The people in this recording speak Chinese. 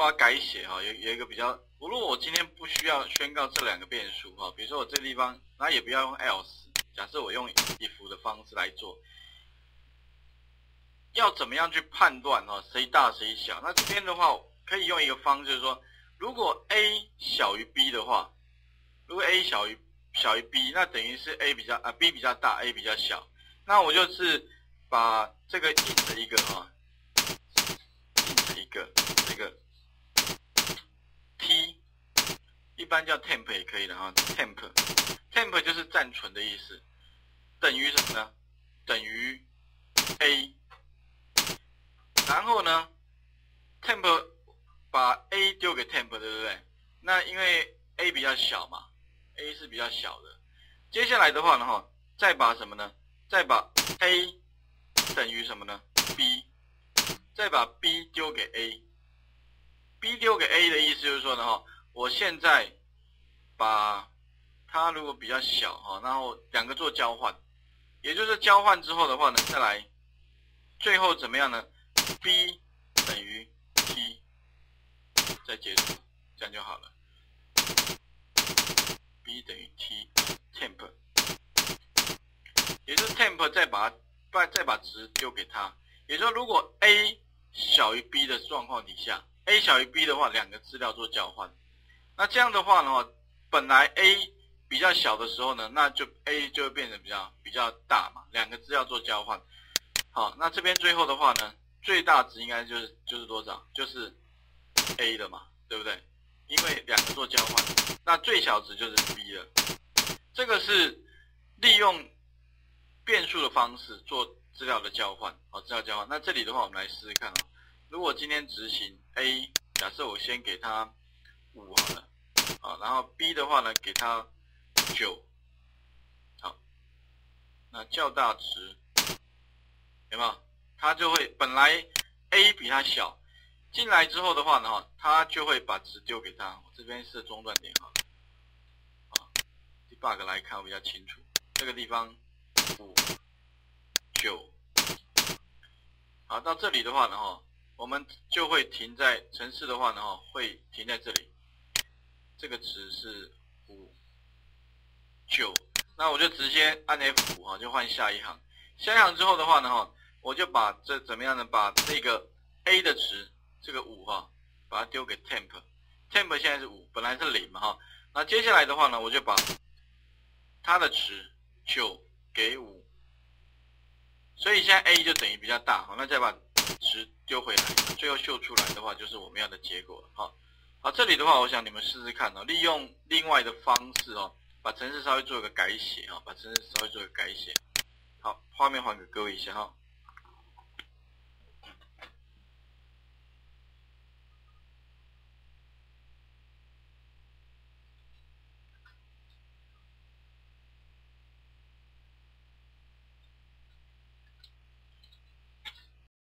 把它改写哈，有一个比较，如果我今天不需要宣告这两个变数哈，比如说我这个地方，那也不要用 else， 假设我用 if 的方式来做，要怎么样去判断哈谁大谁小？那这边的话可以用一个方式，就是说，如果 A 小于 B 的话，如果 A 小于 B， 那等于是 B 比较大 ，A 比较小，那我就是把这个 int 的一个int 一个这个 t， 一般叫 temp 也可以的哈 ，temp 就是暂存的意思，等于什么呢？等于 A， 然后呢 temp 把 A 丢给 temp， 对不对？那因为 A 比较小嘛 ，A 是比较小的。接下来的话呢，再把什么呢？再把 A 等于什么呢 ？B， 再把 B 丢给 A。B 丢给 A 的意思就是说呢，我现在把它如果比较小然后两个做交换，也就是交换之后的话呢，再来最后怎么样呢 ？B 等于 T， 再结束，这样就好了。B 等于 T temp， 也就是 temp 再把值丢给它，也就是说如果 A 小于 B 的状况底下 ，A 小于 B 的话，两个资料做交换。那这样的话呢，本来 A 比较小的时候呢，那就 A 就会变成比较大嘛，两个资料做交换。好，那这边最后的话呢，最大值应该就是多少？就是 A 的嘛，对不对？因为两个做交换，那最小值就是 B 了。这个是利用变数的方式做资料的交换，资料交换。那这里的话，我们来试试看如果今天执行 A， 假设我先给它5好了，然后 B 的话呢，给它9，好，那较大值有没有？它就会本来 A 比它小，进来之后的话呢，它就会把值丢给它。我这边设中断点好了，debug 来看比较清楚。这个地方5、9，好，到这里的话呢，我们就会停在程式的话呢，会停在这里。这个值是5、9，那我就直接按 F5 就换下一行。下一行之后的话呢，我就把这怎么样呢？把这个 A 的值，这个5把它丢给 temp。temp 现在是5，本来是0嘛那接下来的话呢，我就把它的值9给5，所以现在 A 就等于比较大那再把值丢回来，最后秀出来的话就是我们要的结果了好，这里的话，我想你们试试看利用另外的方式把程式稍微做一个改写把程式稍微做一个改写。好，画面还给各位一下